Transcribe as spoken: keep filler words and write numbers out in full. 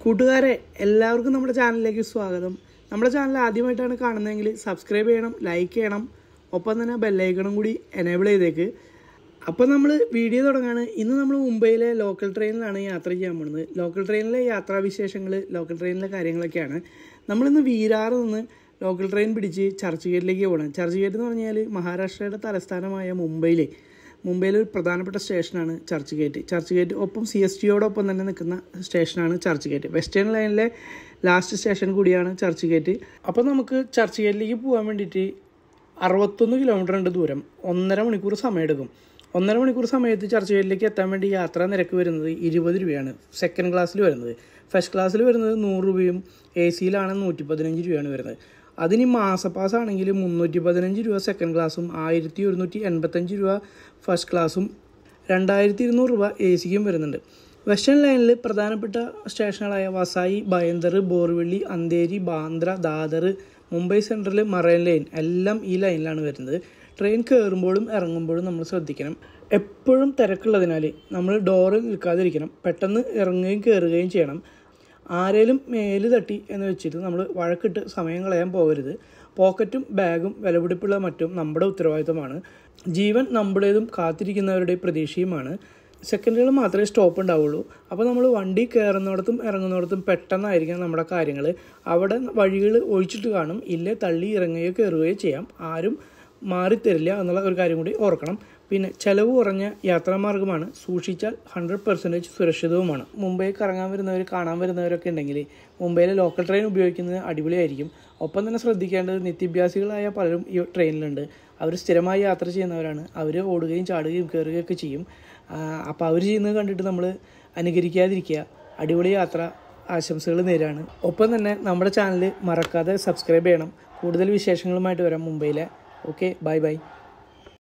കൂട്ടുകാരെ എല്ലാവർക്കും നമ്മുടെ ചാനലിലേക്ക് സ്വാഗതം. നമ്മുടെ ചാനൽ ആദ്യമായിട്ടാണ് കാണുന്നതെങ്കിൽ സബ്സ്ക്രൈബ് ചെയ്യണം, ലൈക്ക് ചെയ്യണം, ഒപ്പം തന്നെ ബെല്ലൈക്കണും കൂടി എനേബിൾ ചെയ്തേക്ക്. അപ്പോൾ നമ്മൾ വീഡിയോ തുടങ്ങുകയാണ്. ഇന്ന് നമ്മൾ മുംബൈയിലെ ലോക്കൽ ട്രെയിനിലാണ് യാത്ര ചെയ്യാൻ പോകുന്നത്. ലോക്കൽ ട്രെയിനിലെ യാത്രാവിശേഷങ്ങൾ, ലോക്കൽ ട്രെയിനിലെ കാര്യങ്ങളൊക്കെയാണ്. നമ്മളിന്ന് വീരാറ് നിന്ന് ലോക്കൽ ട്രെയിൻ പിടിച്ച് ചർച്ച് ഗേറ്റിലേക്ക് പോകണം. ചർച്ച് ഗേറ്റ് എന്ന് പറഞ്ഞാൽ മഹാരാഷ്ട്രയുടെ തലസ്ഥാനമായ മുംബൈയിലെ മുംബൈയിലെ ഒരു പ്രധാനപ്പെട്ട സ്റ്റേഷനാണ് ചർച്ച് ഗേറ്റ്. ചർച്ച് ഗേറ്റ് ഒപ്പം സി എസ് ടിയോടൊപ്പം തന്നെ നിൽക്കുന്ന സ്റ്റേഷനാണ് ചർച്ച് ഗേറ്റ്. വെസ്റ്റേൺ ലൈനിലെ ലാസ്റ്റ് സ്റ്റേഷൻ കൂടിയാണ് ചർച്ച് ഗേറ്റ്. അപ്പോൾ നമുക്ക് ചർച്ച് ഗേറ്റിലേക്ക് പോകാൻ വേണ്ടിയിട്ട് അറുപത്തൊന്ന് കിലോമീറ്റർ ഉണ്ട് ദൂരം. ഒന്നര മണിക്കൂർ സമയമെടുക്കും. ഒന്നര മണിക്കൂർ സമയത്ത് ചർച്ച് ഗേറ്റിലേക്ക് എത്താൻ വേണ്ടി യാത്രാ നിരക്ക് വരുന്നത് ഇരുപത് രൂപയാണ്. സെക്കൻഡ് ക്ലാസ്സിൽ വരുന്നത്. ഫസ്റ്റ് ക്ലാസ്സിൽ വരുന്നത് നൂറ് രൂപയും എ സിയിലാണ് നൂറ്റി പതിനഞ്ച് രൂപയാണ് വരുന്നത്. അതിന് മാസപ്പാസ് ആണെങ്കിൽ മുന്നൂറ്റി പതിനഞ്ച് രൂപ സെക്കൻഡ് ക്ലാസ്സും ആയിരത്തി ഒരുന്നൂറ്റി എൺപത്തഞ്ച് രൂപ ഫസ്റ്റ് ക്ലാസ്സും രണ്ടായിരത്തി ഇരുന്നൂറ് രൂപ എ സിക്കും വരുന്നുണ്ട്. വെസ്റ്റേൺ ലൈനിൽ പ്രധാനപ്പെട്ട സ്റ്റേഷനുകളായ Vasai, Bhayandar, Borivali, Andheri, Bandra, Dadar, Mumbai Central, Marine Line എല്ലാം ഈ ലൈനിലാണ് വരുന്നത്. ട്രെയിൻ കയറുമ്പോഴും ഇറങ്ങുമ്പോഴും നമ്മൾ ശ്രദ്ധിക്കണം. എപ്പോഴും തിരക്കുള്ളതിനാൽ നമ്മൾ ഡോറ് നിൽക്കാതിരിക്കണം. പെട്ടെന്ന് ഇറങ്ങുകയും കയറുകയും ചെയ്യണം. ആരേലും മേല് തട്ടി എന്ന് വെച്ചിട്ട് നമ്മൾ വഴക്കിട്ട് സമയം കളയാൻ പോകരുത്. പോക്കറ്റും ബാഗും വിലപിടിപ്പുള്ള മറ്റും നമ്മുടെ ഉത്തരവാദിത്തമാണ്. ജീവൻ നമ്മുടേതും കാത്തിരിക്കുന്നവരുടെ പ്രതീക്ഷയുമാണ്. സെക്കൻഡുകൾ മാത്രമേ സ്റ്റോപ്പ് ഉണ്ടാവുള്ളൂ. അപ്പോൾ നമ്മൾ വണ്ടി കയറുന്നിടത്തും ഇറങ്ങുന്നിടത്തും പെട്ടെന്നായിരിക്കണം നമ്മുടെ കാര്യങ്ങൾ. അവിടെ വഴികൾ ഒഴിച്ചിട്ട് കാണും. ഇല്ലേ തള്ളി ഇറങ്ങുകയോ കയറുകയോ ചെയ്യാം. ആരും മാറിത്തരില്ല എന്നുള്ള ഒരു കാര്യം കൂടി ഓർക്കണം. പിന്നെ ചിലവ് കുറഞ്ഞ യാത്രാമാർഗ്ഗമാണ്. സൂക്ഷിച്ചാൽ ഹൺഡ്രഡ് പെർസെൻറ്റേജ് സുരക്ഷിതവുമാണ്. മുംബൈ കറങ്ങാൻ വരുന്നവർ, കാണാൻ വരുന്നവരൊക്കെ ഉണ്ടെങ്കിൽ മുംബൈയിലെ ലോക്കൽ ട്രെയിൻ ഉപയോഗിക്കുന്നത് അടിപൊളിയായിരിക്കും. ഒപ്പം തന്നെ ശ്രദ്ധിക്കേണ്ടത് നിത്യാഭ്യാസികളായ പലരും ഈ ട്രെയിനിലുണ്ട്. അവർ സ്ഥിരമായി യാത്ര ചെയ്യുന്നവരാണ്. അവർ ഓടുകയും ചാടുകയും കയറുകയൊക്കെ ചെയ്യും. അപ്പോൾ അവർ ചെയ്യുന്നത് കണ്ടിട്ട് നമ്മൾ അനുകരിക്കാതിരിക്കുക. അടിപൊളി യാത്ര ആശംസകൾ നേരാണ്. ഒപ്പം തന്നെ നമ്മുടെ ചാനൽ മറക്കാതെ സബ്സ്ക്രൈബ് ചെയ്യണം. കൂടുതൽ വിശേഷങ്ങളുമായിട്ട് വരാം മുംബൈയിലെ. Okay, bye by.